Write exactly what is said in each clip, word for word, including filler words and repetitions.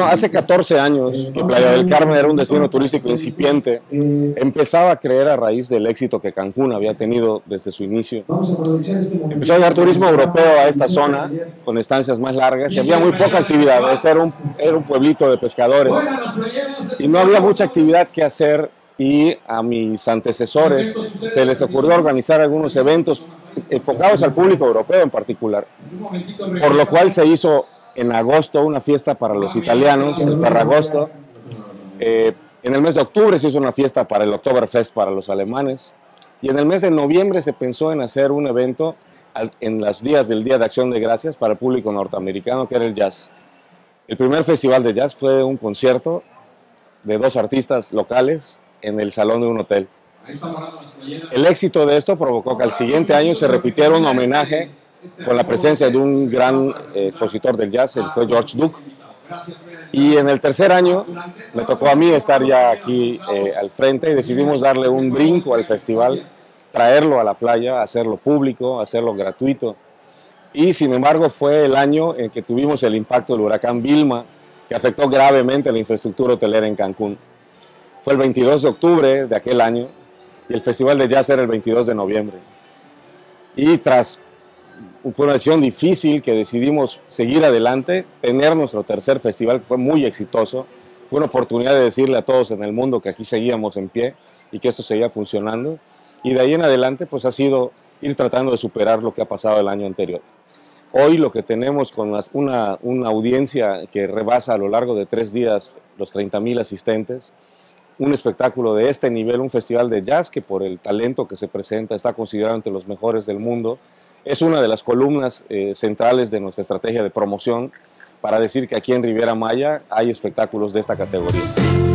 Bueno, hace catorce años que Playa del Carmen era un destino turístico incipiente. Empezaba a creer a raíz del éxito que Cancún había tenido desde su inicio. Empezó a llegar turismo europeo a esta zona con estancias más largas y había muy poca actividad. Este era un, era un pueblito de pescadores y no había mucha actividad que hacer, y a mis antecesores se les ocurrió organizar algunos eventos enfocados al público europeo en particular, por lo cual se hizo en agosto una fiesta para los italianos, el Ferragosto. Eh, en el mes de octubre se hizo una fiesta para el Oktoberfest para los alemanes, y en el mes de noviembre se pensó en hacer un evento en los días del Día de Acción de Gracias para el público norteamericano, que era el jazz. El primer festival de jazz fue un concierto de dos artistas locales en el salón de un hotel. El éxito de esto provocó que al siguiente año se repitiera un homenaje con la presencia de un gran eh, expositor del jazz, el fue George Duke. Y en el tercer año me tocó a mí estar ya aquí eh, al frente, y decidimos darle un brinco al festival, traerlo a la playa, hacerlo público, hacerlo gratuito. Y sin embargo fue el año en que tuvimos el impacto del huracán Vilma, que afectó gravemente la infraestructura hotelera en Cancún. Fue el veintidós de octubre de aquel año, y el festival de jazz era el veintidós de noviembre. Y tras fue una decisión difícil, que decidimos seguir adelante, tener nuestro tercer festival, que fue muy exitoso. Fue una oportunidad de decirle a todos en el mundo que aquí seguíamos en pie y que esto seguía funcionando. Y de ahí en adelante pues ha sido ir tratando de superar lo que ha pasado el año anterior. Hoy lo que tenemos con una, una audiencia que rebasa a lo largo de tres días los treinta mil asistentes, un espectáculo de este nivel, un festival de jazz que por el talento que se presenta está considerado entre los mejores del mundo. Es una de las columnas eh, centrales de nuestra estrategia de promoción para decir que aquí en Riviera Maya hay espectáculos de esta categoría.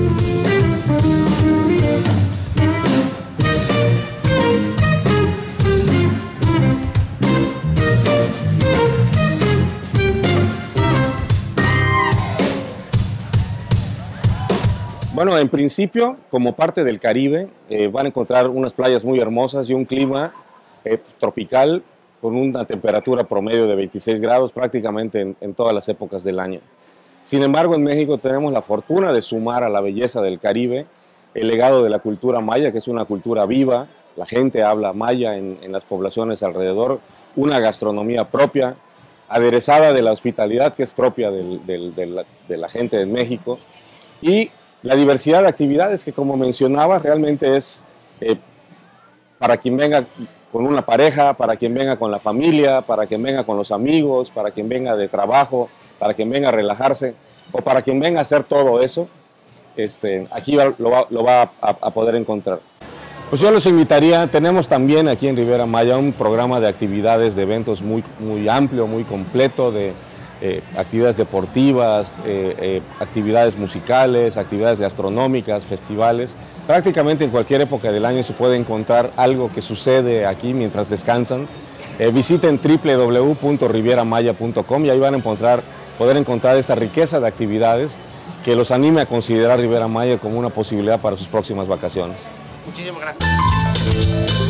Bueno, en principio, como parte del Caribe, eh, van a encontrar unas playas muy hermosas y un clima eh, tropical, con una temperatura promedio de veintiséis grados prácticamente en, en todas las épocas del año. Sin embargo, en México tenemos la fortuna de sumar a la belleza del Caribe el legado de la cultura maya, que es una cultura viva. La gente habla maya en, en las poblaciones alrededor, una gastronomía propia, aderezada de la hospitalidad que es propia del, del, de, la, de la gente de México, y la diversidad de actividades que, como mencionaba, realmente es eh, para quien venga con una pareja, para quien venga con la familia, para quien venga con los amigos, para quien venga de trabajo, para quien venga a relajarse, o para quien venga a hacer todo eso, este, aquí va, lo, va, lo va a, a poder encontrar. Pues yo los invitaría, tenemos también aquí en Riviera Maya un programa de actividades, de eventos muy, muy amplio, muy completo, de eh, actividades deportivas, eh, eh, actividades musicales, actividades gastronómicas, festivales. Prácticamente en cualquier época del año se puede encontrar algo que sucede aquí mientras descansan. Eh, visiten w w w punto riviera maya punto com y ahí van a encontrar, poder encontrar esta riqueza de actividades que los anime a considerar Riviera Maya como una posibilidad para sus próximas vacaciones. Muchísimas gracias.